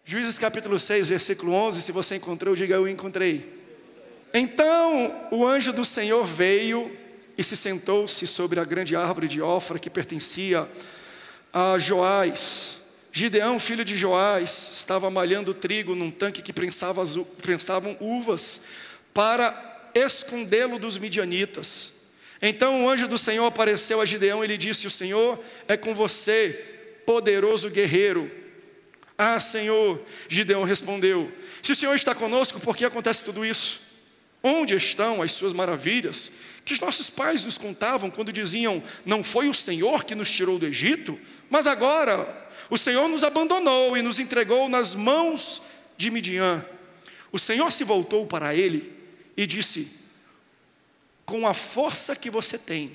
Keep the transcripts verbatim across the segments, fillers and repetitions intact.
Juízes capítulo seis, versículo onze, se você encontrou, diga eu encontrei. Então o anjo do Senhor veio e se sentou-se sobre a grande árvore de Ofra que pertencia a Joás. Gideão, filho de Joás, estava malhando trigo num tanque que prensava as, prensavam uvas para escondê-lo dos midianitas. Então o anjo do Senhor apareceu a Gideão e lhe disse: o Senhor é com você, poderoso guerreiro. Ah, Senhor, Gideão respondeu: se o Senhor está conosco, por que acontece tudo isso? Onde estão as suas maravilhas, que os nossos pais nos contavam quando diziam: não foi o Senhor que nos tirou do Egito? Mas agora o Senhor nos abandonou e nos entregou nas mãos de Midian. O Senhor se voltou para ele e disse: com a força que você tem,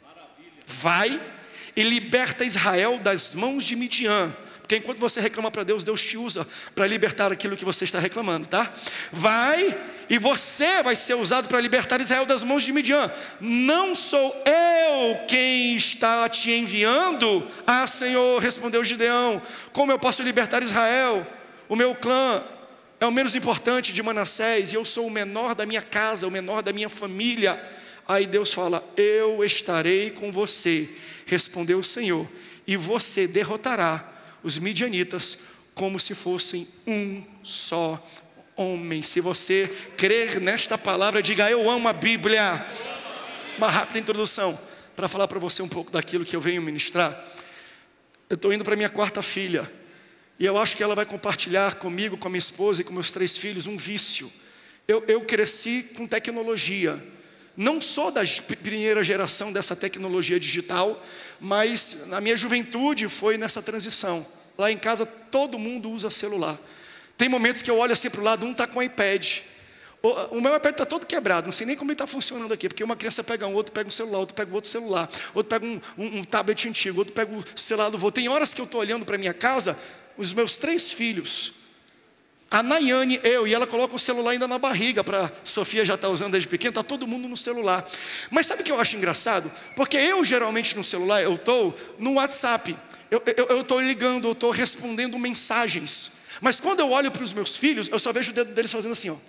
vai e liberta Israel das mãos de Midian. Porque enquanto você reclama para Deus, Deus te usa para libertar aquilo que você está reclamando, tá? Vai e você vai ser usado para libertar Israel das mãos de Midian. Não sou eu quem está te enviando? Ah, Senhor, respondeu Gideão, como eu posso libertar Israel? O meu clã é o menos importante de Manassés e eu sou o menor da minha casa, o menor da minha família. Aí Deus fala: eu estarei com você, respondeu o Senhor, e você derrotará os midianitas como se fossem um só homem. Se você crer nesta palavra, diga: eu amo a Bíblia. Uma rápida introdução para falar para você um pouco daquilo que eu venho ministrar. Eu estou indo para minha quarta filha e eu acho que ela vai compartilhar comigo, com a minha esposa e com meus três filhos um vício. Eu, eu cresci com tecnologia. Não sou da primeira geração dessa tecnologia digital, mas na minha juventude foi nessa transição. Lá em casa todo mundo usa celular. Tem momentos que eu olho assim para o lado, um está com o iPad. O, o meu iPad está todo quebrado, não sei nem como ele está funcionando aqui, porque uma criança pega um, outro pega um celular, outro pega outro celular, outro pega um, um, um tablet antigo, outro pega o celular do vô. Tem horas que eu estou olhando para minha casa, os meus três filhos, a Nayane, eu, e ela coloca o celular ainda na barriga, para Sofia já está usando desde pequena, está todo mundo no celular. Mas sabe o que eu acho engraçado? Porque eu geralmente no celular, eu estou no WhatsApp, eu estou ligando, eu estou respondendo mensagens. Mas quando eu olho para os meus filhos, eu só vejo o dedo deles fazendo assim, ó.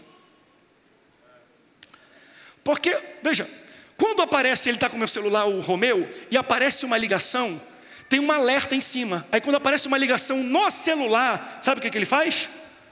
Porque, veja, quando aparece, ele está com o meu celular, o Romeu, e aparece uma ligação, tem um alerta em cima. Aí quando aparece uma ligação no celular, sabe o que, que ele faz?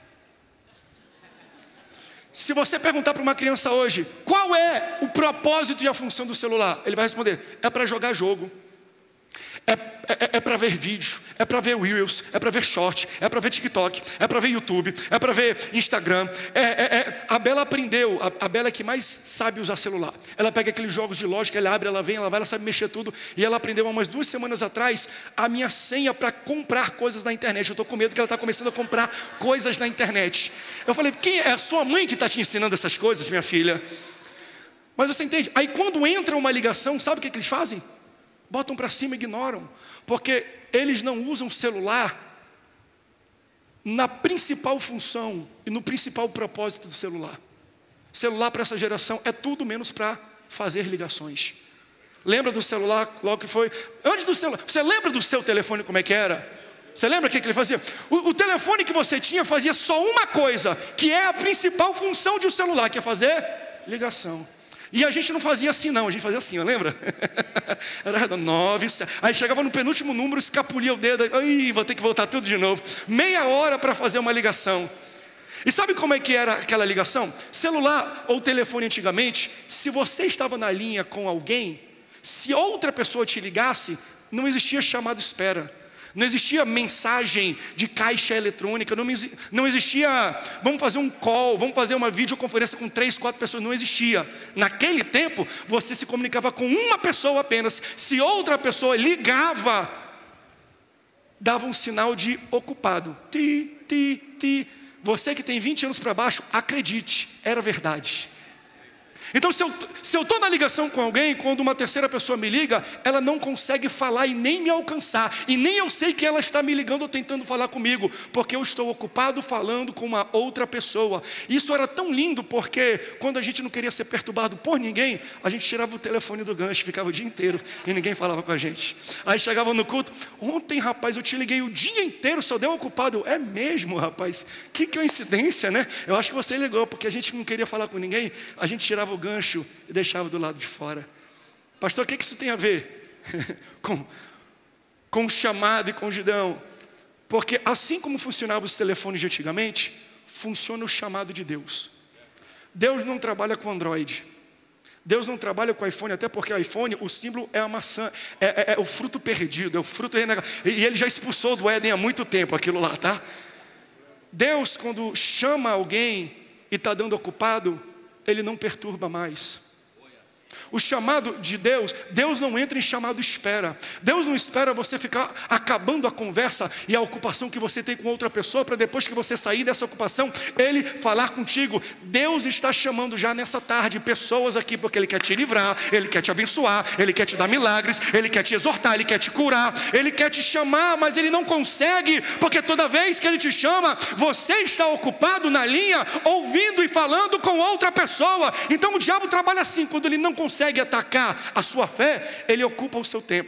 Se você perguntar para uma criança hoje, qual é o propósito e a função do celular? Ele vai responder: é para jogar jogo, é, é, é para ver vídeo, é para ver Reels, é para ver short, é para ver TikTok, é para ver YouTube, é para ver Instagram. É, é, é. A Bela aprendeu, a, a Bela é que mais sabe usar celular. Ela pega aqueles jogos de lógica, ela abre, ela vem, ela vai, ela sabe mexer tudo. E ela aprendeu há umas duas semanas atrás a minha senha para comprar coisas na internet. Eu estou com medo que ela está começando a comprar coisas na internet. Eu falei: quem é a sua mãe que está te ensinando essas coisas, minha filha? Mas você entende? Aí quando entra uma ligação, sabe o que, que eles fazem? Botam para cima e ignoram, porque eles não usam o celular na principal função e no principal propósito do celular. Celular para essa geração é tudo menos para fazer ligações. Lembra do celular logo que foi? Antes do celular, você lembra do seu telefone como é que era? Você lembra o que, que ele fazia? O, o telefone que você tinha fazia só uma coisa, que é a principal função de um celular, que é fazer ligação. E a gente não fazia assim não, a gente fazia assim, lembra? Era nove, aí chegava no penúltimo número, escapulia o dedo, aí vou ter que voltar tudo de novo. Meia hora para fazer uma ligação. E sabe como é que era aquela ligação? Celular ou telefone antigamente, se você estava na linha com alguém, se outra pessoa te ligasse, não existia chamado espera. Não existia mensagem de caixa eletrônica, não, não existia, vamos fazer um call, vamos fazer uma videoconferência com três, quatro pessoas, não existia. Naquele tempo, você se comunicava com uma pessoa apenas. Se outra pessoa ligava, dava um sinal de ocupado. Ti, ti, ti. Você que tem vinte anos para baixo, acredite, era verdade. Então se eu se eu estou na ligação com alguém, quando uma terceira pessoa me liga, ela não consegue falar e nem me alcançar, e nem eu sei que ela está me ligando ou tentando falar comigo, porque eu estou ocupado falando com uma outra pessoa. Isso era tão lindo, porque quando a gente não queria ser perturbado por ninguém, a gente tirava o telefone do gancho, ficava o dia inteiro e ninguém falava com a gente. Aí chegava no culto: ontem, rapaz, eu te liguei o dia inteiro, só deu ocupado. Eu, é mesmo, rapaz? Que coincidência, né? Eu acho que você ligou, porque a gente não queria falar com ninguém, a gente tirava o gancho e deixava do lado de fora. Pastor, o que isso tem a ver com, com o chamado e com o Gideão? Porque assim como funcionavam os telefones de antigamente, funciona o chamado de Deus. Deus não trabalha com Android, Deus não trabalha com iPhone, até porque o iPhone, o símbolo é a maçã, é, é, é o fruto perdido, é o fruto renegado, e ele já expulsou do Éden há muito tempo aquilo lá, tá? Deus, quando chama alguém e está dando ocupado, Ele não perturba mais. O chamado de Deus, Deus não entra em chamado espera. Deus não espera você ficar acabando a conversa e a ocupação que você tem com outra pessoa, para depois que você sair dessa ocupação, Ele falar contigo. Deus está chamando já nessa tarde pessoas aqui, porque Ele quer te livrar, Ele quer te abençoar, Ele quer te dar milagres, Ele quer te exortar, Ele quer te curar, Ele quer te chamar, mas Ele não consegue, porque toda vez que Ele te chama, você está ocupado na linha, ouvindo e falando com outra pessoa. Então o diabo trabalha assim: quando ele não consegue atacar a sua fé, ele ocupa o seu tempo.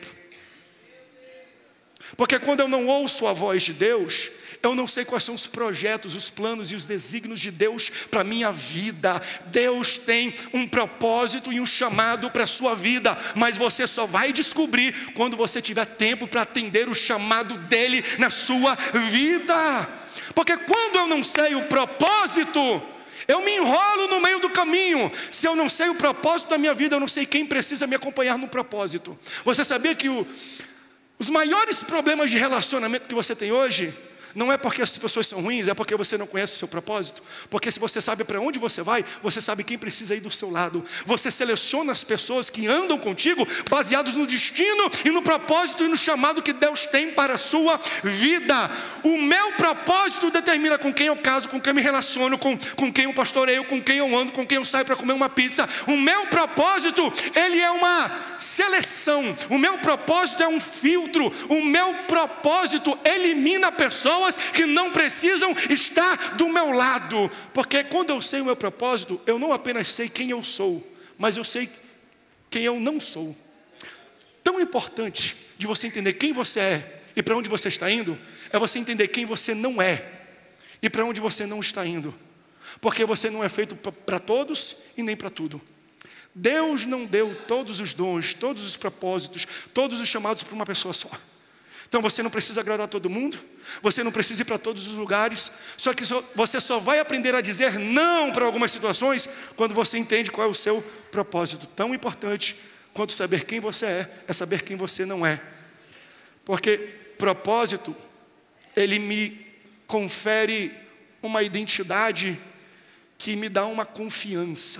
Porque quando eu não ouço a voz de Deus, eu não sei quais são os projetos, os planos e os desígnios de Deus para a minha vida. Deus tem um propósito e um chamado para a sua vida, mas você só vai descobrir quando você tiver tempo para atender o chamado dele na sua vida. Porque quando eu não sei o propósito, eu me enrolo no meio do caminho. Se eu não sei o propósito da minha vida, eu não sei quem precisa me acompanhar no propósito. Você sabia que o, os maiores problemas de relacionamento que você tem hoje não é porque as pessoas são ruins, é porque você não conhece o seu propósito. Porque se você sabe para onde você vai, você sabe quem precisa ir do seu lado. Você seleciona as pessoas que andam contigo baseados no destino e no propósito e no chamado que Deus tem para a sua vida. O meu propósito determina com quem eu caso, com quem eu me relaciono, com, com quem eu pastoreio, com quem eu ando, com quem eu saio para comer uma pizza. O meu propósito, ele é uma seleção. O meu propósito é um filtro. O meu propósito elimina pessoas que não precisam estar do meu lado. Porque quando eu sei o meu propósito, eu não apenas sei quem eu sou, mas eu sei quem eu não sou. Tão importante de você entender quem você é e para onde você está indo, é você entender quem você não é e para onde você não está indo. Porque você não é feito para todos e nem para tudo. Deus não deu todos os dons, todos os propósitos, todos os chamados para uma pessoa só. Então você não precisa agradar todo mundo, você não precisa ir para todos os lugares, só que você só vai aprender a dizer não para algumas situações quando você entende qual é o seu propósito. Tão importante quanto saber quem você é, é saber quem você não é. Porque propósito, ele me confere uma identidade que me dá uma confiança.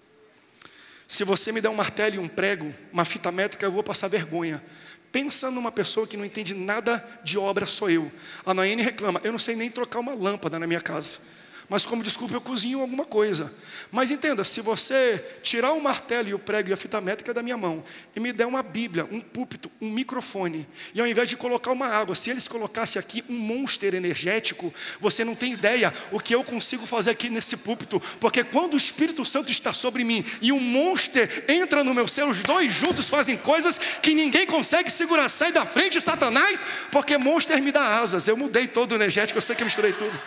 Se você me der um martelo e um prego, uma fita métrica, eu vou passar vergonha. Pensa numa pessoa que não entende nada de obra, sou eu. A Nayane reclama: eu não sei nem trocar uma lâmpada na minha casa, mas como desculpa eu cozinho alguma coisa. Mas entenda, se você tirar o martelo e o prego e a fita métrica da minha mão e me der uma Bíblia, um púlpito, um microfone, e ao invés de colocar uma água, se eles colocassem aqui um monster energético, você não tem ideia o que eu consigo fazer aqui nesse púlpito. Porque quando o Espírito Santo está sobre mim e um monster entra no meu ser, os dois juntos fazem coisas que ninguém consegue segurar. Sai da frente, Satanás, porque monster me dá asas. Eu mudei todo o energético, eu sei que eu misturei tudo.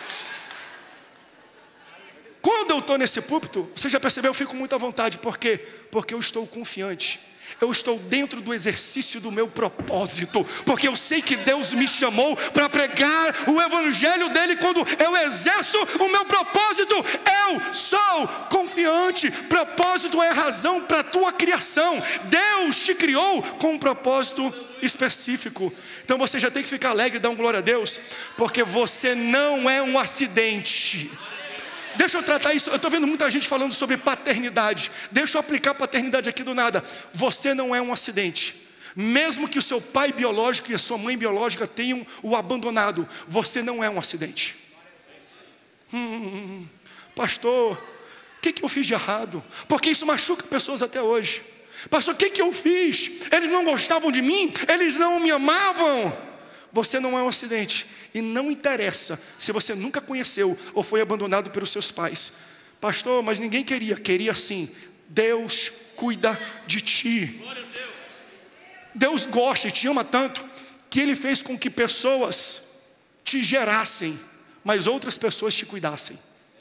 Quando eu estou nesse púlpito, você já percebeu, eu fico muito à vontade. Por quê? Porque eu estou confiante. Eu estou dentro do exercício do meu propósito. Porque eu sei que Deus me chamou para pregar o evangelho dele. Quando eu exerço o meu propósito, eu sou confiante. Propósito é razão para a tua criação. Deus te criou com um propósito específico. Então você já tem que ficar alegre e dar um glória a Deus, porque você não é um acidente. Deixa eu tratar isso, eu estou vendo muita gente falando sobre paternidade. Deixa eu aplicar paternidade aqui do nada. Você não é um acidente. Mesmo que o seu pai biológico e a sua mãe biológica tenham o abandonado, você não é um acidente. Hum, pastor, que, que eu fiz de errado? Porque isso machuca pessoas até hoje. Pastor, o que, que eu fiz? Eles não gostavam de mim? Eles não me amavam? Você não é um acidente. E não interessa se você nunca conheceu ou foi abandonado pelos seus pais. Pastor, mas ninguém queria. Queria sim. Deus cuida de ti. Deus gosta e te ama tanto que Ele fez com que pessoas te gerassem, mas outras pessoas te cuidassem.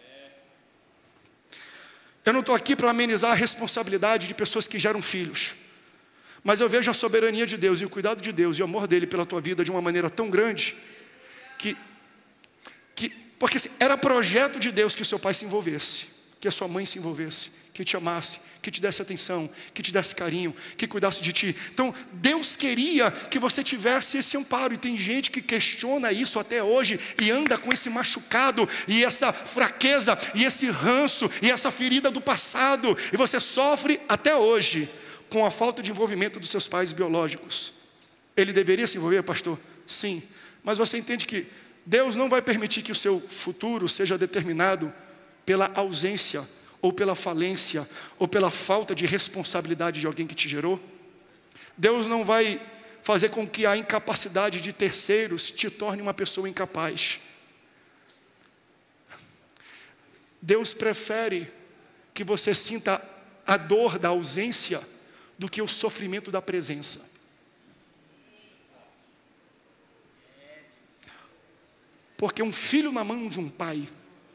Eu não estou aqui para amenizar a responsabilidade de pessoas que geram filhos, mas eu vejo a soberania de Deus e o cuidado de Deus e o amor dEle pela tua vida de uma maneira tão grande que, que porque assim, era projeto de Deus que o seu pai se envolvesse, que a sua mãe se envolvesse, que te amasse, que te desse atenção, que te desse carinho, que cuidasse de ti. Então Deus queria que você tivesse esse amparo. E tem gente que questiona isso até hoje e anda com esse machucado e essa fraqueza e esse ranço e essa ferida do passado, e você sofre até hoje com a falta de envolvimento dos seus pais biológicos. Ele deveria se envolver, pastor? Sim, mas você entende que Deus não vai permitir que o seu futuro seja determinado pela ausência ou pela falência, ou pela falta de responsabilidade de alguém que te gerou. Deus não vai fazer com que a incapacidade de terceiros te torne uma pessoa incapaz. Deus prefere que você sinta a dor da ausência do que o sofrimento da presença. Porque um filho na mão de um pai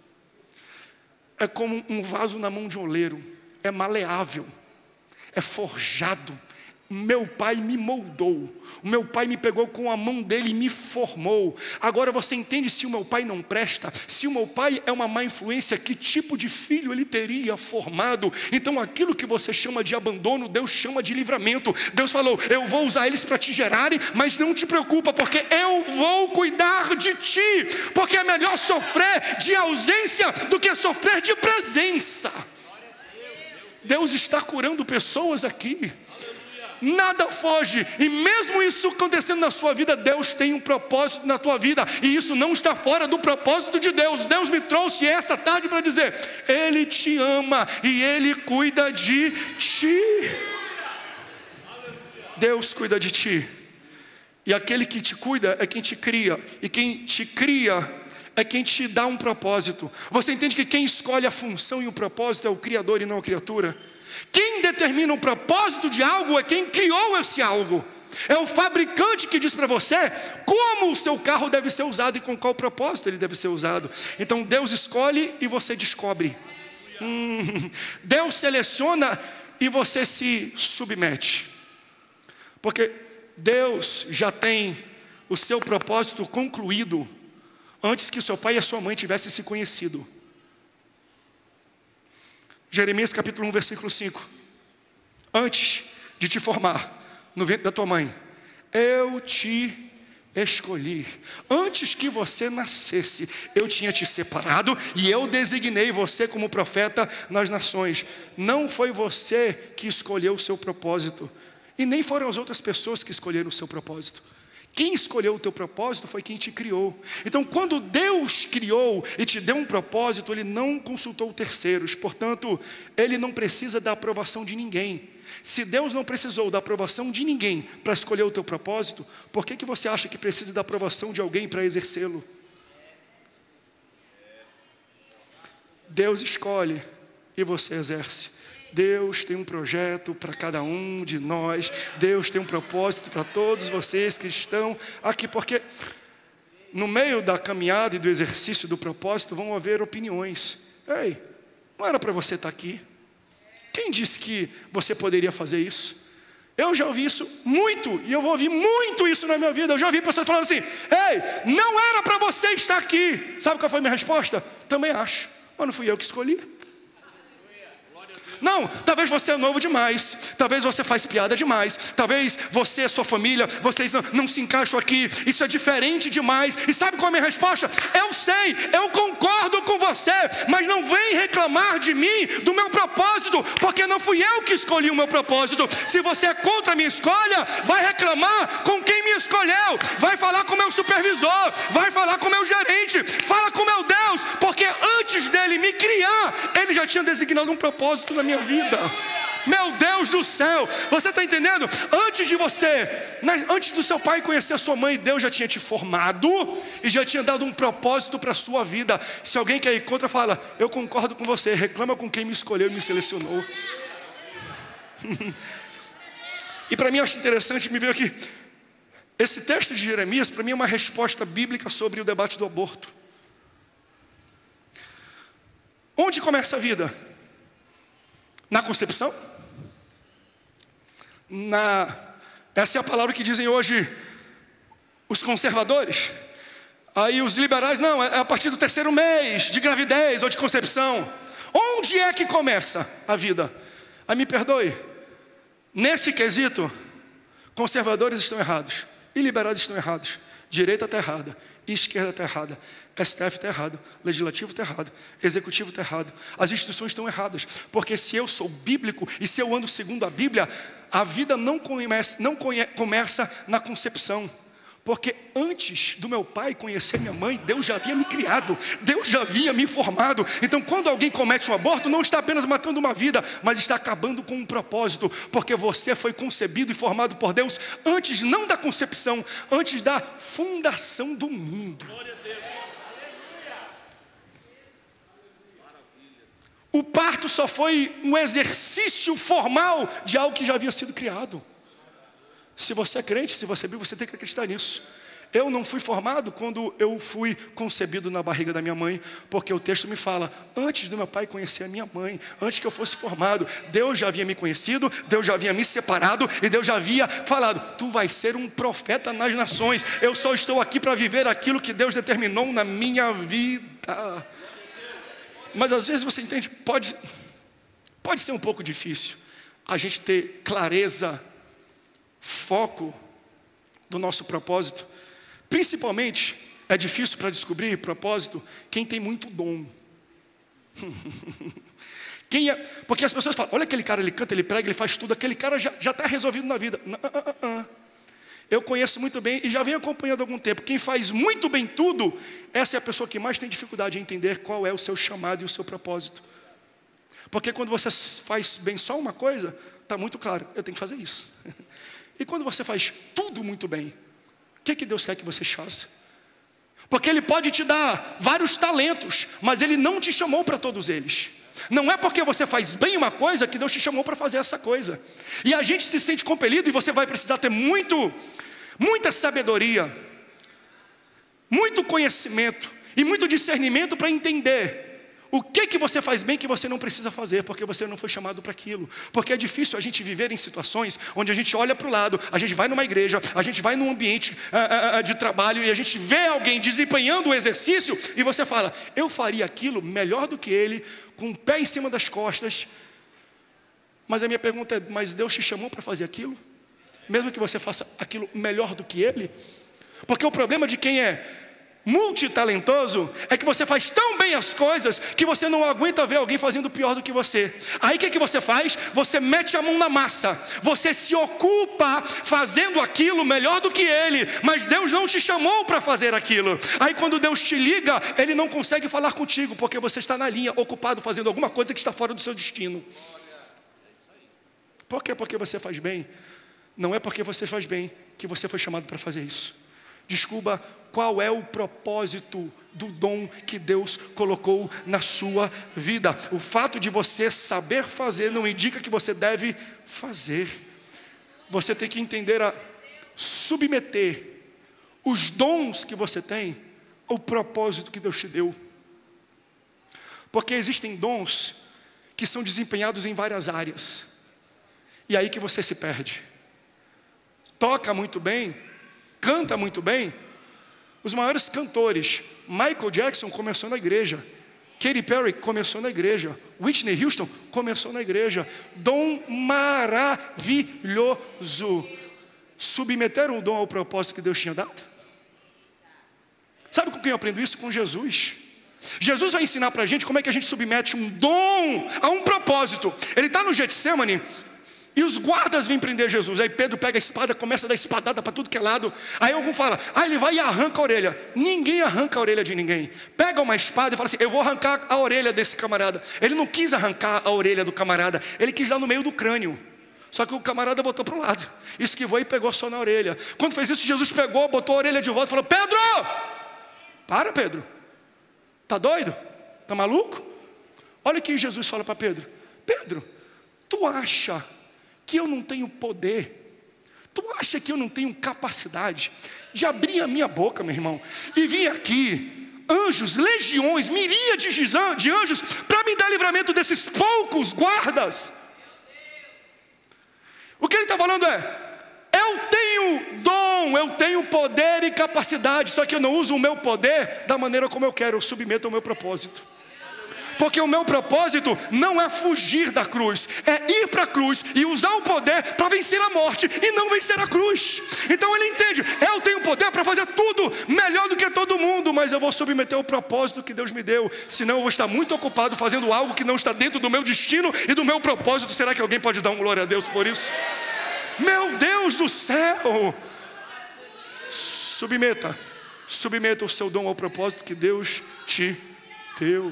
é como um vaso na mão de um oleiro, é maleável, é forjado. Meu pai me moldou, o meu pai me pegou com a mão dele e me formou. Agora você entende se o meu pai não presta, se o meu pai é uma má influência, que tipo de filho ele teria formado? Então aquilo que você chama de abandono, Deus chama de livramento. Deus falou, eu vou usar eles para te gerarem, mas não te preocupa, porque eu vou cuidar de ti, porque é melhor sofrer de ausência do que sofrer de presença. Deus está curando pessoas aqui. Nada foge, e mesmo isso acontecendo na sua vida, Deus tem um propósito na tua vida, e isso não está fora do propósito de Deus. Deus me trouxe essa tarde para dizer, Ele te ama e Ele cuida de ti. Deus cuida de ti, e aquele que te cuida é quem te cria, e quem te cria é quem te dá um propósito. Você entende que quem escolhe a função e o propósito é o Criador e não a criatura? Quem determina o propósito de algo é quem criou esse algo. É o fabricante que diz para você como o seu carro deve ser usado e com qual propósito ele deve ser usado. Então Deus escolhe e você descobre. Hum, Deus seleciona e você se submete. Porque Deus já tem o seu propósito concluído antes que seu pai e a sua mãe tivessem se conhecido. Jeremias capítulo um, versículo cinco. Antes de te formar no ventre da tua mãe, eu te escolhi. Antes que você nascesse, eu tinha te separado e eu designei você como profeta nas nações. Não foi você que escolheu o seu propósito, e nem foram as outras pessoas que escolheram o seu propósito. Quem escolheu o teu propósito foi quem te criou. Então quando Deus criou e te deu um propósito, Ele não consultou terceiros. Portanto, Ele não precisa da aprovação de ninguém. Se Deus não precisou da aprovação de ninguém para escolher o teu propósito, por que que você acha que precisa da aprovação de alguém para exercê-lo? Deus escolhe e você exerce. Deus tem um projeto para cada um de nós. Deus tem um propósito para todos vocês que estão aqui. Porque no meio da caminhada e do exercício do propósito vão haver opiniões. Ei, não era para você estar aqui? Quem disse que você poderia fazer isso? Eu já ouvi isso muito, e eu vou ouvir muito isso na minha vida. Eu já ouvi pessoas falando assim, ei, não era para você estar aqui. Sabe qual foi a minha resposta? Também acho, mas não fui eu que escolhi. Não, talvez você é novo demais, talvez você faz piada demais, talvez você e sua família, vocês não, não se encaixam aqui, isso é diferente demais. E sabe qual é a minha resposta? Eu sei, eu concordo com você, mas não vem reclamar de mim, do meu propósito, porque não fui eu que escolhi o meu propósito. Se você é contra a minha escolha, vai reclamar com quem me escolheu, vai falar com o meu supervisor, vai falar com o meu gerente, fala com o meu Deus, porque antes dele me criar, ele já já tinha designado um propósito na minha vida. Meu Deus do céu, você está entendendo? Antes de você, antes do seu pai conhecer a sua mãe, Deus já tinha te formado e já tinha dado um propósito para a sua vida. Se alguém quer ir contra, fala: eu concordo com você, reclama com quem me escolheu e me selecionou. E para mim eu acho interessante, me veio aqui, esse texto de Jeremias, para mim é uma resposta bíblica sobre o debate do aborto. Onde começa a vida? Na concepção? Na, essa é a palavra que dizem hoje os conservadores. Aí os liberais, não, é a partir do terceiro mês de gravidez ou de concepção. Onde é que começa a vida? Aí me perdoe, nesse quesito, conservadores estão errados e liberais estão errados. Direita está errada, esquerda está errada, S T F está errado, legislativo está errado, executivo está errado, as instituições estão erradas, porque se eu sou bíblico e se eu ando segundo a Bíblia, a vida não começa, não conhe, começa na concepção, porque antes do meu pai conhecer minha mãe, Deus já havia me criado, Deus já havia me formado. Então quando alguém comete um aborto, não está apenas matando uma vida, mas está acabando com um propósito, porque você foi concebido e formado por Deus antes, não da concepção, antes da fundação do mundo. O parto só foi um exercício formal de algo que já havia sido criado. Se você é crente, se você é bíblico, você tem que acreditar nisso. Eu não fui formado quando eu fui concebido na barriga da minha mãe, porque o texto me fala, antes do meu pai conhecer a minha mãe, antes que eu fosse formado, Deus já havia me conhecido, Deus já havia me separado, e Deus já havia falado, tu vais ser um profeta nas nações, eu só estou aqui para viver aquilo que Deus determinou na minha vida. Mas às vezes você entende, pode, pode ser um pouco difícil a gente ter clareza, foco do nosso propósito. Principalmente é difícil para descobrir propósito quem tem muito dom. Quem é, porque as pessoas falam, olha aquele cara, ele canta, ele prega, ele faz tudo, aquele cara já está resolvido na vida. Não, não, não, não. Eu conheço muito bem e já venho acompanhando há algum tempo. Quem faz muito bem tudo, essa é a pessoa que mais tem dificuldade em entender qual é o seu chamado e o seu propósito. Porque quando você faz bem só uma coisa, está muito claro, eu tenho que fazer isso. E quando você faz tudo muito bem, o que, que Deus quer que você faça? Porque Ele pode te dar vários talentos, mas Ele não te chamou para todos eles. Não é porque você faz bem uma coisa que Deus te chamou para fazer essa coisa. E a gente se sente compelido, e você vai precisar ter muito, muita sabedoria, muito conhecimento e muito discernimento para entender o que que você faz bem que você não precisa fazer, porque você não foi chamado para aquilo. Porque é difícil a gente viver em situações onde a gente olha para o lado, a gente vai numa igreja, a gente vai num ambiente uh, uh, de trabalho e a gente vê alguém desempenhando o exercício e você fala, eu faria aquilo melhor do que ele, com o pé em cima das costas. Mas a minha pergunta é, mas Deus te chamou para fazer aquilo? Mesmo que você faça aquilo melhor do que ele? Porque o problema de quem é multitalentoso é que você faz tão bem as coisas que você não aguenta ver alguém fazendo pior do que você. Aí o que, que você faz? Você mete a mão na massa, você se ocupa fazendo aquilo melhor do que ele, mas Deus não te chamou para fazer aquilo. Aí quando Deus te liga, Ele não consegue falar contigo, porque você está na linha, ocupado fazendo alguma coisa que está fora do seu destino. Por quê? Porque você faz bem. Não é porque você faz bem que você foi chamado para fazer isso. Descubra qual é o propósito do dom que Deus colocou na sua vida. O fato de você saber fazer não indica que você deve fazer. Você tem que entender a submeter os dons que você tem ao propósito que Deus te deu. Porque existem dons que são desempenhados em várias áreas. E aí que você se perde. Toca muito bem, canta muito bem. Os maiores cantores, Michael Jackson começou na igreja, Katy Perry começou na igreja, Whitney Houston começou na igreja. Dom maravilhoso. Submeteram o dom ao propósito que Deus tinha dado? Sabe com quem eu aprendo isso? Com Jesus. Jesus vai ensinar para a gente como é que a gente submete um dom a um propósito. Ele está no Getsemane E os guardas vêm prender Jesus. Aí Pedro pega a espada, começa a dar espadada para tudo que é lado. Aí algum fala, ah, ele vai e arranca a orelha. Ninguém arranca a orelha de ninguém. Pega uma espada e fala assim, eu vou arrancar a orelha desse camarada. Ele não quis arrancar a orelha do camarada, ele quis dar no meio do crânio. Só que o camarada botou para o lado, esquivou e pegou só na orelha. Quando fez isso, Jesus pegou, botou a orelha de volta e falou, Pedro! Para, Pedro. Tá doido? Tá maluco? Olha o que Jesus fala para Pedro. Pedro, tu acha que eu não tenho poder? Tu acha que eu não tenho capacidade de abrir a minha boca, meu irmão, e vir aqui, anjos, legiões, miríades de anjos, para me dar livramento desses poucos guardas? O que ele está falando é, eu tenho dom, eu tenho poder e capacidade, só que eu não uso o meu poder da maneira como eu quero, eu submeto ao meu propósito. Porque o meu propósito não é fugir da cruz, é ir para a cruz e usar o poder para vencer a morte e não vencer a cruz. Então ele entende, eu tenho poder para fazer tudo melhor do que todo mundo, mas eu vou submeter ao propósito que Deus me deu, senão eu vou estar muito ocupado fazendo algo que não está dentro do meu destino e do meu propósito. Será que alguém pode dar uma glória a Deus por isso? Meu Deus do céu! Submeta, submeta o seu dom ao propósito que Deus te deu.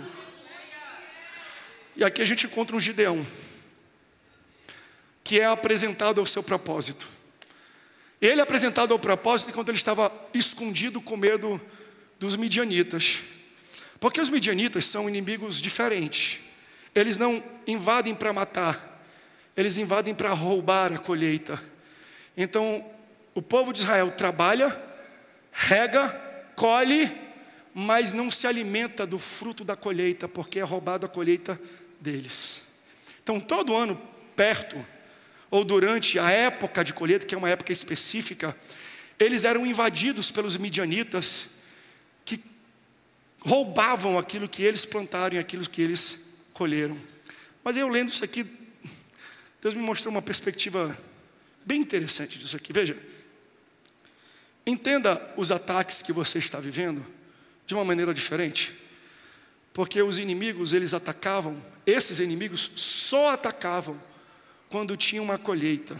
E aqui a gente encontra um Gideão, que é apresentado ao seu propósito. Ele é apresentado ao propósito enquanto ele estava escondido com medo dos midianitas. Porque os midianitas são inimigos diferentes. Eles não invadem para matar, eles invadem para roubar a colheita. Então, o povo de Israel trabalha, rega, colhe, mas não se alimenta do fruto da colheita, porque é roubado a colheita deles. Então todo ano perto, ou durante a época de colheita, que é uma época específica, eles eram invadidos pelos midianitas, que roubavam aquilo que eles plantaram e aquilo que eles colheram. Mas eu lendo isso aqui, Deus me mostrou uma perspectiva bem interessante disso aqui. Veja, entenda os ataques que você está vivendo de uma maneira diferente. Porque os inimigos, eles atacavam, esses inimigos só atacavam quando tinha uma colheita.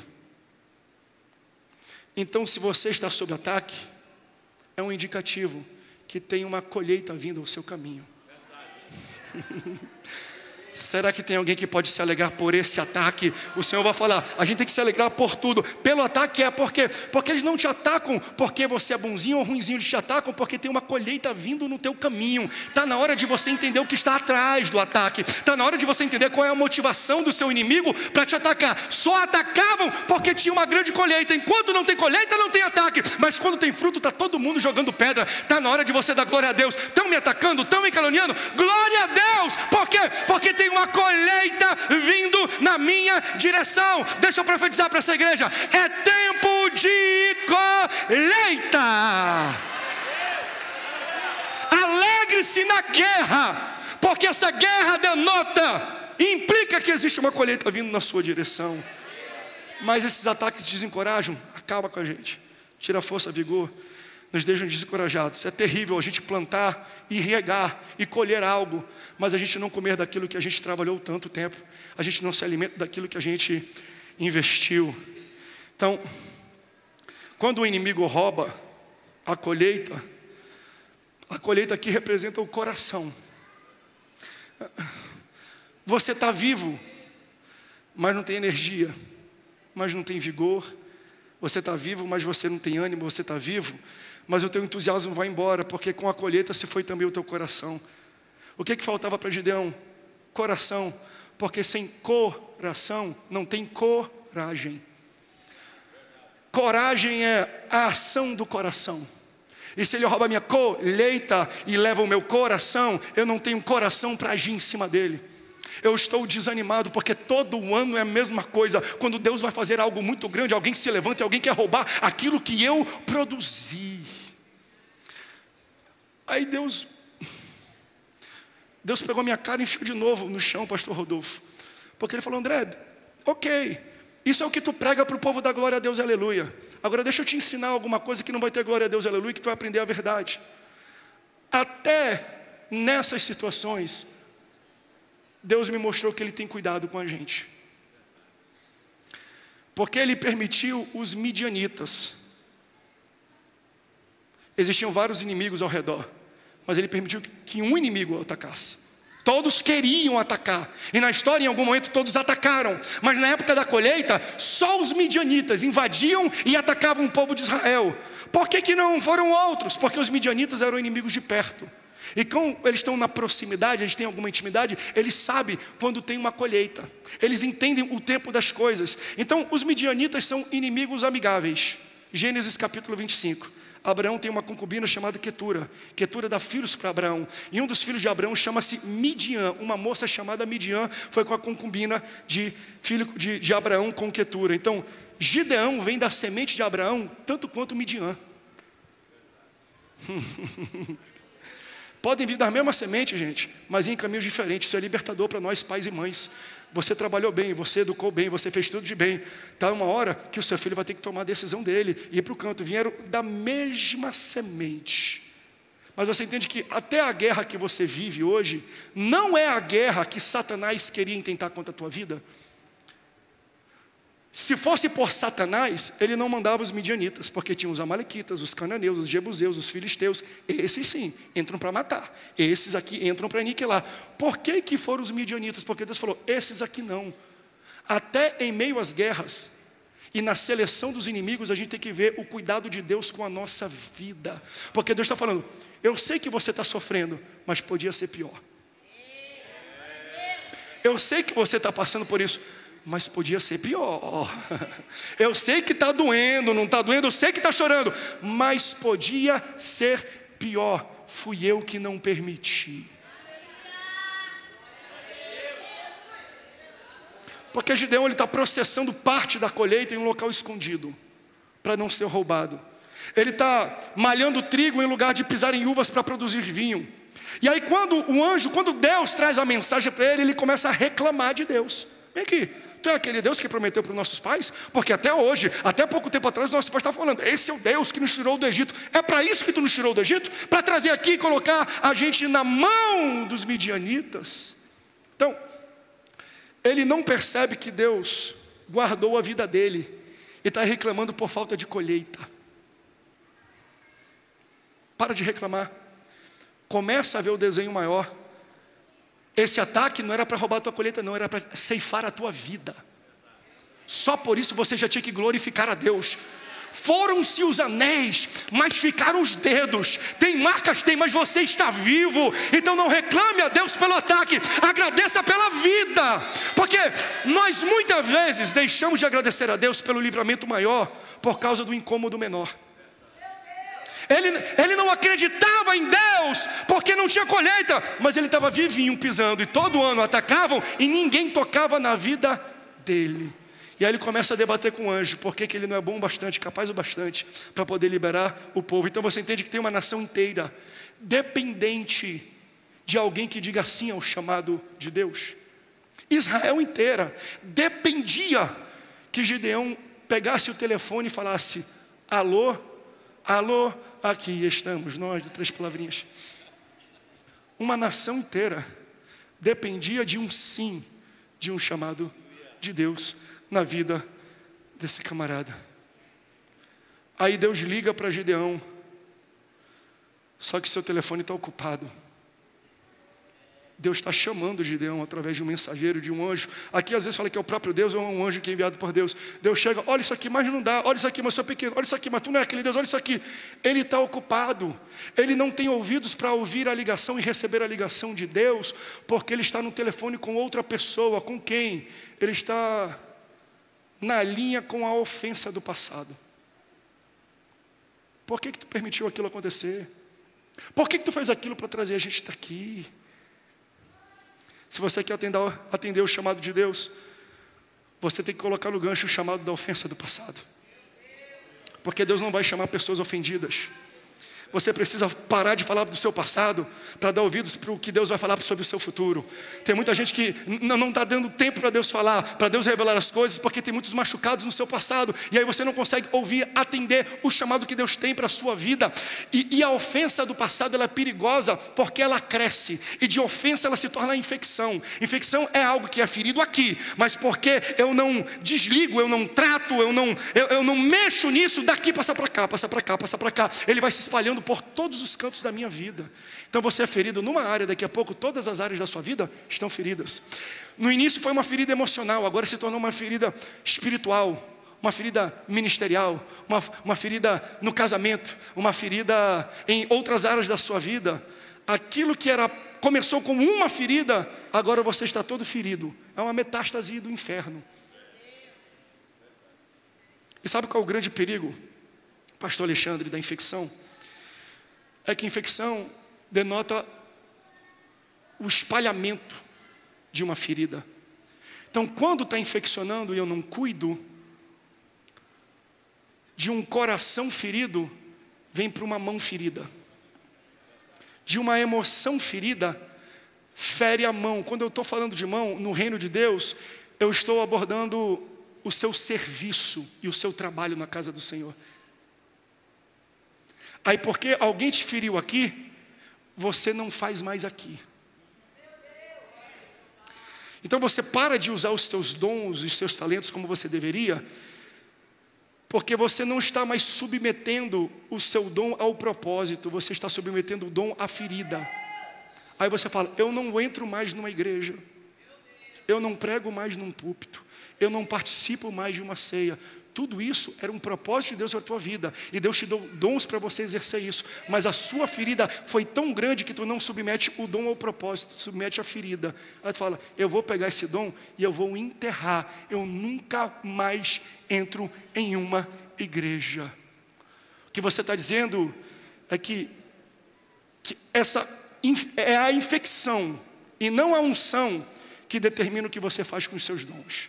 Então, se você está sob ataque, é um indicativo que tem uma colheita vindo ao seu caminho. Será que tem alguém que pode se alegrar por esse ataque? O Senhor vai falar, a gente tem que se alegrar por tudo. Pelo ataque é porque, porque eles não te atacam porque você é bonzinho ou ruinzinho, eles te atacam porque tem uma colheita vindo no teu caminho. Está na hora de você entender o que está atrás do ataque. Está na hora de você entender qual é a motivação do seu inimigo para te atacar. Só atacavam porque tinha uma grande colheita. Enquanto não tem colheita, não tem ataque. Mas quando tem fruto, está todo mundo jogando pedra. Está na hora de você dar glória a Deus. Estão me atacando, estão me caluniando. Glória a Deus! Por quê? Porque tem uma colheita vindo na minha direção. Deixa eu profetizar para essa igreja, é tempo de colheita. Alegre-se na guerra, porque essa guerra denota, implica que existe uma colheita vindo na sua direção. Mas esses ataques desencorajam, acaba com a gente, tira a força, vigor, nos deixam desencorajados. É terrível a gente plantar e regar e colher algo, mas a gente não comer daquilo que a gente trabalhou tanto tempo, a gente não se alimenta daquilo que a gente investiu. Então, quando o inimigo rouba a colheita, a colheita aqui representa o coração. Você está vivo, mas não tem energia, mas não tem vigor. Você está vivo, mas você não tem ânimo. Você está vivo, mas o teu entusiasmo vai embora, porque com a colheita se foi também o teu coração. O que que faltava para Gideão? Coração, porque sem coração não tem coragem. Coragem é a ação do coração. E se ele rouba a minha colheita e leva o meu coração, eu não tenho coração para agir em cima dele. Eu estou desanimado, porque todo ano é a mesma coisa. Quando Deus vai fazer algo muito grande, alguém se levanta e alguém quer roubar aquilo que eu produzi. Aí Deus Deus pegou minha cara e enfiou de novo no chão, pastor Rodolfo. Porque ele falou, André, ok, isso é o que tu prega para o povo da glória a Deus, aleluia. Agora deixa eu te ensinar alguma coisa que não vai ter glória a Deus, aleluia, que tu vai aprender a verdade. Até nessas situações, Deus me mostrou que Ele tem cuidado com a gente. Porque ele permitiu os midianitas. Existiam vários inimigos ao redor, mas ele permitiu que um inimigo atacasse. Todos queriam atacar, e na história em algum momento todos atacaram, mas na época da colheita, só os midianitas invadiam e atacavam o povo de Israel. Por que que não foram outros? Porque os midianitas eram inimigos de perto. E como eles estão na proximidade, eles têm alguma intimidade, eles sabem quando tem uma colheita. Eles entendem o tempo das coisas. Então, os midianitas são inimigos amigáveis. Gênesis capítulo vinte e cinco. Abraão tem uma concubina chamada Quetura. Quetura dá filhos para Abraão. E um dos filhos de Abraão chama-se Midian. Uma moça chamada Midian foi com a concubina de filho de, de Abraão com Quetura. Então, Gideão vem da semente de Abraão, tanto quanto Midian. Podem vir da mesma semente, gente, mas em caminhos diferentes. Isso é libertador para nós, pais e mães. Você trabalhou bem, você educou bem, você fez tudo de bem. Está uma hora que o seu filho vai ter que tomar a decisão dele e ir para o canto. Vieram da mesma semente. Mas você entende que até a guerra que você vive hoje não é a guerra que Satanás queria intentar contra a tua vida. Se fosse por Satanás, ele não mandava os midianitas, porque tinha os amalequitas, os cananeus, os jebuseus, os filisteus. Esses sim, entram para matar. Esses aqui entram para aniquilar. Por que que foram os midianitas? Porque Deus falou, esses aqui não. Até em meio às guerras e na seleção dos inimigos, a gente tem que ver o cuidado de Deus com a nossa vida. Porque Deus está falando, eu sei que você está sofrendo, mas podia ser pior. Eu sei que você está passando por isso, mas podia ser pior. Eu sei que está doendo, não está doendo, eu sei que está chorando, mas podia ser pior. Fui eu que não permiti. Porque Gideão está processando parte da colheita em um local escondido, para não ser roubado. Ele está malhando trigo em lugar de pisar em uvas para produzir vinho. E aí quando o anjo, quando Deus traz a mensagem para ele, ele começa a reclamar de Deus. Vem aqui. Tu é aquele Deus que prometeu para os nossos pais? Porque até hoje, até pouco tempo atrás, nossos pais estavam falando, esse é o Deus que nos tirou do Egito. É para isso que tu nos tirou do Egito? Para trazer aqui e colocar a gente na mão dos midianitas? Então, ele não percebe que Deus guardou a vida dele e está reclamando por falta de colheita. Para de reclamar. Começa a ver o desenho maior. Esse ataque não era para roubar a tua colheita, não, era para ceifar a tua vida. Só por isso você já tinha que glorificar a Deus. Foram-se os anéis, mas ficaram os dedos. Tem marcas, tem, mas você está vivo. Então não reclame a Deus pelo ataque, agradeça pela vida. Porque nós muitas vezes deixamos de agradecer a Deus pelo livramento maior por causa do incômodo menor. Ele, ele não acreditava em Deus, porque não tinha colheita, mas ele estava vivinho pisando, e todo ano atacavam, e ninguém tocava na vida dele. E aí ele começa a debater com o anjo, por que que ele não é bom o bastante, capaz o bastante, para poder liberar o povo. Então você entende que tem uma nação inteira, dependente de alguém que diga sim ao chamado de Deus. Israel inteira dependia que Gideão pegasse o telefone e falasse, alô, alô, aqui estamos nós, de três palavrinhas. Uma nação inteira dependia de um sim, de um chamado de Deus na vida desse camarada. Aí Deus liga para Gideão, só que seu telefone está ocupado. Deus está chamando Gideão através de um mensageiro, de um anjo. Aqui às vezes fala que é o próprio Deus ou é um anjo que é enviado por Deus. Deus chega, olha isso aqui, mas não dá. Olha isso aqui, mas sou pequeno. Olha isso aqui, mas tu não é aquele Deus. Olha isso aqui. Ele está ocupado. Ele não tem ouvidos para ouvir a ligação e receber a ligação de Deus, porque ele está no telefone com outra pessoa. Com quem? Ele está na linha com a ofensa do passado. Por que que tu permitiu aquilo acontecer? Por que que tu fez aquilo para trazer a gente até aqui? Se você quer atender, atender o chamado de Deus, você tem que colocar no gancho o chamado da ofensa do passado. Porque Deus não vai chamar pessoas ofendidas. Você precisa parar de falar do seu passado para dar ouvidos para o que Deus vai falar sobre o seu futuro. Tem muita gente que não está dando tempo para Deus falar, para Deus revelar as coisas, porque tem muitos machucados no seu passado. E aí você não consegue ouvir, atender o chamado que Deus tem para a sua vida. E, e a ofensa do passado ela é perigosa porque ela cresce. E de ofensa ela se torna infecção. Infecção é algo que é ferido aqui, mas porque eu não desligo, eu não trato, trato, eu não, eu, eu não mexo nisso, daqui passa para cá, passa para cá, passa para cá. Ele vai se espalhando por todos os cantos da minha vida. Então você é ferido numa área, daqui a pouco todas as áreas da sua vida estão feridas. No início foi uma ferida emocional, agora se tornou uma ferida espiritual, uma ferida ministerial, uma, uma ferida no casamento, uma ferida em outras áreas da sua vida. Aquilo que era, começou como uma ferida, agora você está todo ferido. É uma metástase do inferno. E sabe qual é o grande perigo, pastor Alexandre, da infecção? É que a infecção denota o espalhamento de uma ferida. Então, quando está infeccionando e eu não cuido, de um coração ferido, vem para uma mão ferida. De uma emoção ferida, fere a mão. Quando eu estou falando de mão, no reino de Deus, eu estou abordando o seu serviço e o seu trabalho na casa do Senhor. Aí porque alguém te feriu aqui, você não faz mais aqui. Então você para de usar os seus dons e os seus talentos como você deveria, porque você não está mais submetendo o seu dom ao propósito, você está submetendo o dom à ferida. Aí você fala, eu não entro mais numa igreja, eu não prego mais num púlpito, eu não participo mais de uma ceia. Tudo isso era um propósito de Deus para a tua vida, e Deus te deu dons para você exercer isso, mas a sua ferida foi tão grande que tu não submete o dom ao propósito, tu submete a ferida. Aí tu fala, eu vou pegar esse dom e eu vou enterrar, eu nunca mais entro em uma igreja. O que você está dizendo é que, que essa é a infecção e não a unção que determina o que você faz com os seus dons.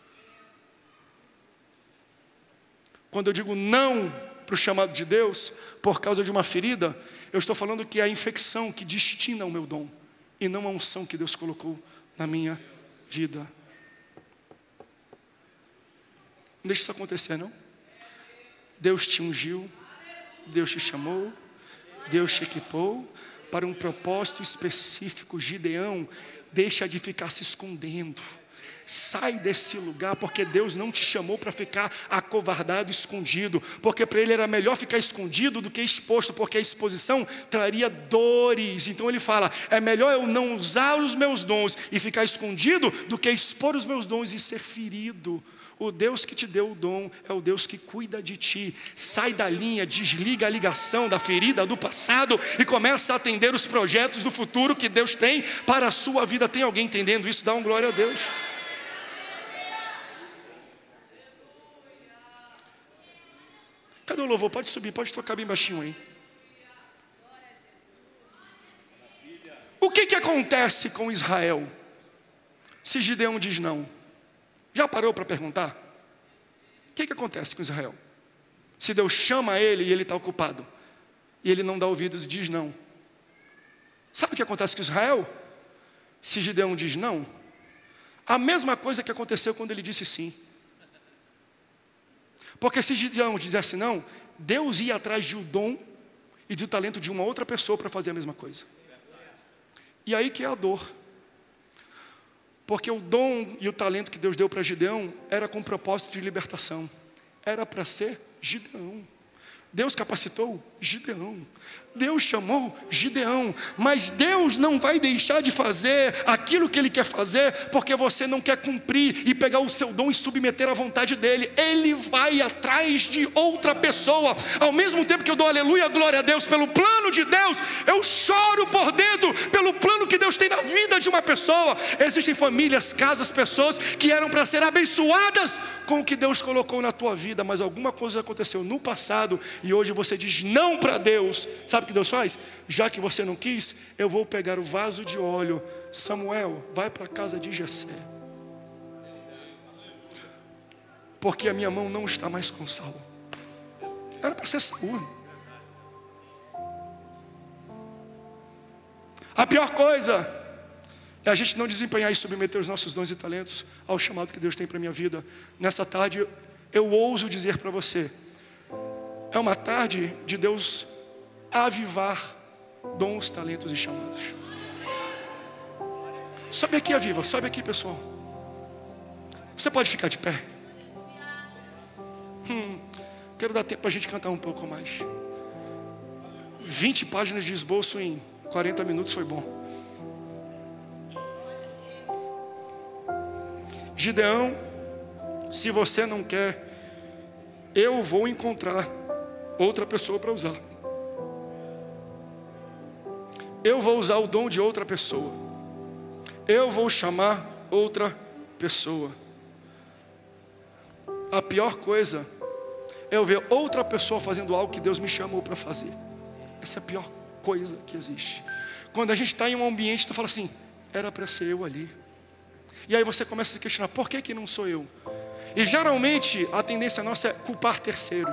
Quando eu digo não para o chamado de Deus, por causa de uma ferida, eu estou falando que é a infecção que destina o meu dom, e não a unção que Deus colocou na minha vida. Não deixe isso acontecer, não. Deus te ungiu, Deus te chamou, Deus te equipou para um propósito específico. Gideão, deixa de ficar se escondendo. Sai desse lugar, porque Deus não te chamou para ficar acovardado, escondido, porque para ele era melhor ficar escondido do que exposto, porque a exposição traria dores. Então ele fala, é melhor eu não usar os meus dons e ficar escondido do que expor os meus dons e ser ferido. O Deus que te deu o dom é o Deus que cuida de ti. Sai da linha, desliga a ligação da ferida do passado e começa a atender os projetos do futuro que Deus tem para a sua vida. Tem alguém entendendo isso? Dá um glória a Deus. Cadê o louvor? Pode subir, pode tocar bem baixinho aí. O que que acontece com Israel se Gideão diz não? Já parou para perguntar? O que que acontece com Israel? Se Deus chama ele e ele está ocupado, e ele não dá ouvidos e diz não. Sabe o que acontece com Israel? Se Gideão diz não, a mesma coisa que aconteceu quando ele disse sim. Porque se Gideão dissesse não, Deus ia atrás de um dom e do talento de uma outra pessoa para fazer a mesma coisa. E aí que é a dor. Porque o dom e o talento que Deus deu para Gideão era com propósito de libertação. Era para ser Gideão. Deus capacitou Gideão. Deus chamou Gideão. Mas Deus não vai deixar de fazer aquilo que Ele quer fazer porque você não quer cumprir e pegar o seu dom e submeter à vontade dEle. Ele vai atrás de outra pessoa. Ao mesmo tempo que eu dou aleluia, glória a Deus pelo plano de Deus, eu choro por dentro pelo plano que Deus tem na vida de uma pessoa. Existem famílias, casas, pessoas que eram para ser abençoadas com o que Deus colocou na tua vida, mas alguma coisa aconteceu no passado e hoje você diz não para Deus. Sabe o que Deus faz? Já que você não quis, eu vou pegar o vaso de óleo. Samuel, vai para a casa de Jessé, porque a minha mão não está mais com Saul. Era para ser Saul. A pior coisa é a gente não desempenhar e submeter os nossos dons e talentos ao chamado que Deus tem para a minha vida. Nessa tarde eu ouso dizer para você, é uma tarde de Deus avivar dons, talentos e chamados. Sobe aqui, aviva, sobe aqui, pessoal. Você pode ficar de pé. Quero dar tempo para a gente cantar um pouco mais. vinte páginas de esboço em quarenta minutos foi bom. Gideão, se você não quer, eu vou encontrar outra pessoa para usar. Eu vou usar o dom de outra pessoa. Eu vou chamar outra pessoa. A pior coisa é eu ver outra pessoa fazendo algo que Deus me chamou para fazer. Essa é a pior coisa que existe. Quando a gente está em um ambiente, tu fala assim, era para ser eu ali. E aí você começa a se questionar, por que que não sou eu? E geralmente a tendência nossa é culpar terceiros.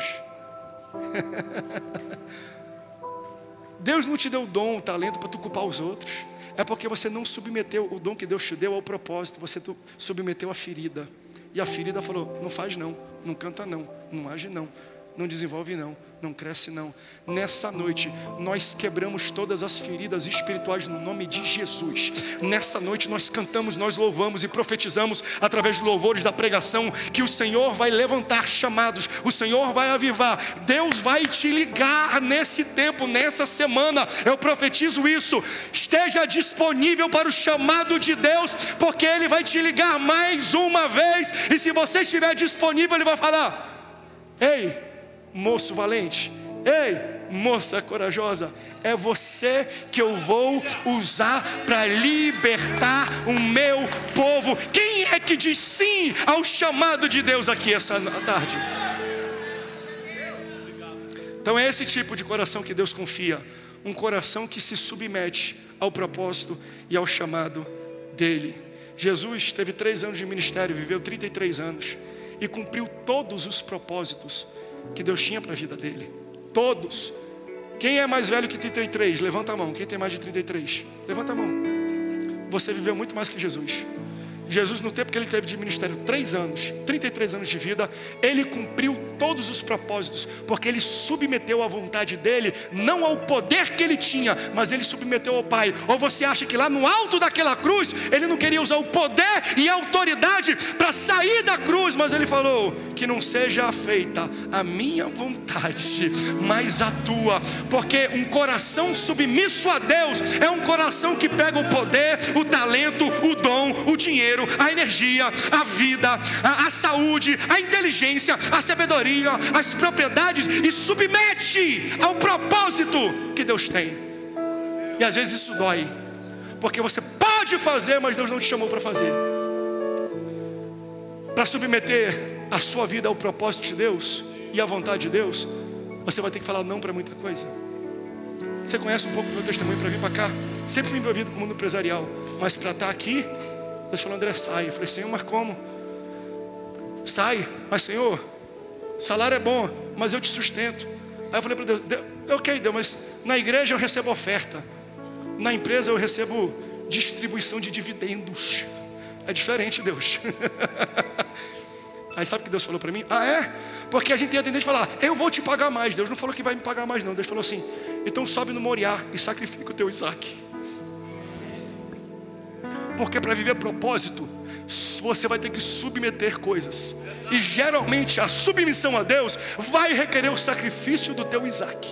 Deus não te deu o dom, o talento para tu culpar os outros. É porque você não submeteu o dom que Deus te deu ao propósito. Você submeteu a ferida. E a ferida falou, não faz não, não canta não, não age não, não desenvolve não, não cresce não. Nessa noite, nós quebramos todas as feridas espirituais no nome de Jesus. Nessa noite nós cantamos, nós louvamos e profetizamos através de louvores da pregação que o Senhor vai levantar chamados, o Senhor vai avivar, Deus vai te ligar nesse tempo, nessa semana. Eu profetizo isso. Esteja disponível para o chamado de Deus, porque Ele vai te ligar mais uma vez. E se você estiver disponível, Ele vai falar, ei, moço valente, ei, moça corajosa, é você que eu vou usar para libertar o meu povo. Quem é que diz sim ao chamado de Deus aqui essa tarde? Então é esse tipo de coração que Deus confia. Um coração que se submete ao propósito e ao chamado dele. Jesus teve três anos de ministério, viveu trinta e três anos e cumpriu todos os propósitos que Deus tinha para a vida dele. Todos. Quem é mais velho que trinta e três? Levanta a mão. Quem tem mais de trinta e três? Levanta a mão. Você viveu muito mais que Jesus. Jesus, no tempo que ele teve de ministério, três anos, trinta e três anos de vida, ele cumpriu todos os propósitos, porque ele submeteu a vontade dele, não ao poder que ele tinha, mas ele submeteu ao Pai. Ou você acha que lá no alto daquela cruz, ele não queria usar o poder e a autoridade para sair da cruz, mas ele falou, que não seja feita a minha vontade, mas a tua, porque um coração submisso a Deus, é um coração que pega o poder, o talento, o dom, o dinheiro, a energia, a vida, a, a saúde, a inteligência, a sabedoria, as propriedades e submete ao propósito que Deus tem. E às vezes isso dói, porque você pode fazer, mas Deus não te chamou para fazer. Para submeter a sua vida ao propósito de Deus e à vontade de Deus, você vai ter que falar não para muita coisa. Você conhece um pouco do meu testemunho para vir para cá. Sempre fui envolvido com o mundo empresarial, mas para estar aqui, Deus falou, André, sai. Eu falei, Senhor, mas como? Sai, mas Senhor, salário é bom, mas eu te sustento. Aí eu falei para Deus, Deus, ok, Deus, mas na igreja eu recebo oferta, na empresa eu recebo distribuição de dividendos. É diferente, Deus. Aí sabe o que Deus falou para mim? Ah, é? Porque a gente tem a tendência de falar, eu vou te pagar mais. Deus não falou que vai me pagar mais não. Deus falou assim, então sobe no Moriá e sacrifica o teu Isaac. Porque para viver propósito, você vai ter que submeter coisas. E geralmente a submissão a Deus vai requerer o sacrifício do teu Isaac.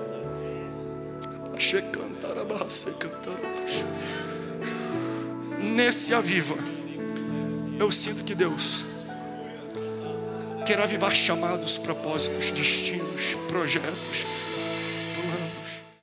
Nesse aviva, eu sinto que Deus quer avivar chamados, propósitos, destinos, projetos,